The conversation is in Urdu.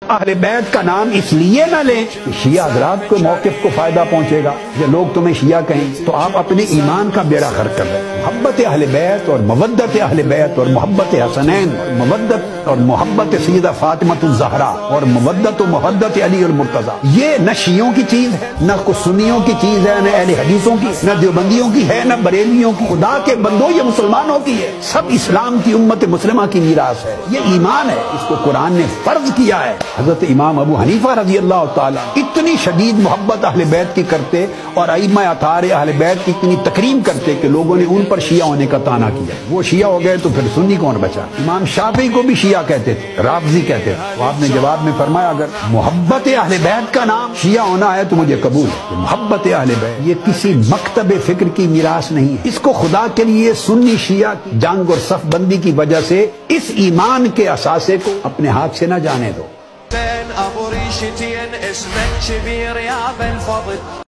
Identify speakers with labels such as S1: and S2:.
S1: اہل بیت کا نام اس لیے نہ لیں کہ شیعہ حضرات کو موقف کو فائدہ پہنچے گا یا لوگ تمہیں شیعہ کہیں تو آپ اپنے ایمان کا بیڑا غرق کر رہے ہیں۔ محبت اہل بیت اور مودت اہل بیت اور محبت حسنین اور مودت اور محبت سیدہ فاطمۃ الزہرا اور مودت و محبت علی المرتضی، یہ نہ شیعوں کی چیز ہے، نہ کچھ سنیوں کی چیز ہے، نہ اہل حدیثوں کی، نہ دیوبندیوں کی ہے، نہ بریلویوں کی۔ خدا کے بندوں یہ مسلمانوں کی ہے، سب اسلام کی امت مسلمہ کی میراث ہے، یہ ایمان ہے، اس کو قرآن نے فرض کیا ہے۔ حضرت امام ابو حنیفہ رضی اللہ تعالیٰ اتنی شدید محبت اہل بیت کی کرتے اور ائمہ اطہار اہل بیت کی اتنی تکریم کرتے کہ لوگوں نے ان پر شیعہ ہونے کا طعنہ کیا، وہ شیعہ ہو گئے تو پھر سنی کون بچا؟ امام شافعی کو بھی شیعہ کہتے تھے، رافضی کہتے تھے، تو آپ نے جواب میں فرمایا اگر محبت اہل بیت کا نام شیعہ ہونا ہے تو مجھے قبول ہے۔ محبت اہل بیت یہ کسی مکتب فکر کی میراث نہیں ہے، اس کو خدا کے لیے سنی شیعہ کی جنگ اور صف بندی کی وجہ سے اس ایمان کے اثاثے کو اپنے هات سے نہ جانے دو۔
S2: ابو ريشتين اسمك كبير يا ابا الفضل